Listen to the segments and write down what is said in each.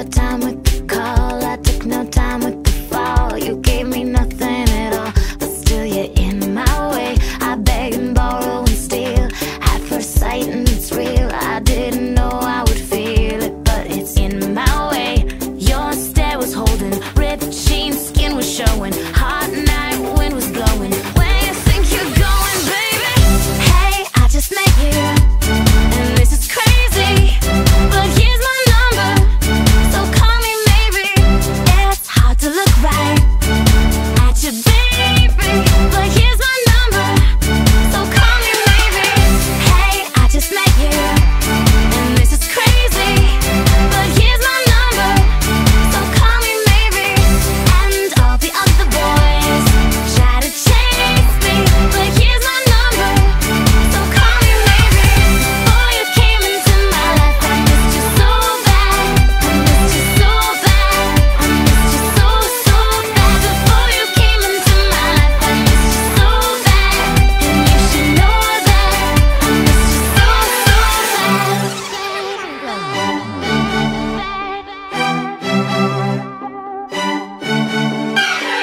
your time with the call. I took no time with the fall. You gave me nothing at all, but still you're in my way. I beg and borrow and steal at first sight, and it's real. I didn't know I would feel it, but it's in my way. Your stare was holding, ripped jeans, skin was showing. Hot night, wind was blowing. Where you think you're going, baby? Hey, I just met you, and this is crazy, but here's my number, so call me maybe. It's hard to look right at you, baby, but here's my number, so call me maybe. Hey, I just met you, and this is crazy, but here's my number, so call me maybe. And all the other boys try to chase me, but here's my number, so call me maybe. Before you came into my life, I missed you so bad. I missed you so bad. I missed you so, so bad. Before you came into my life, I missed you so bad. And you should know that I missed you so,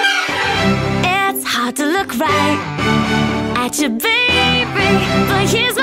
so bad. It's hard to look right at you, baby, but here's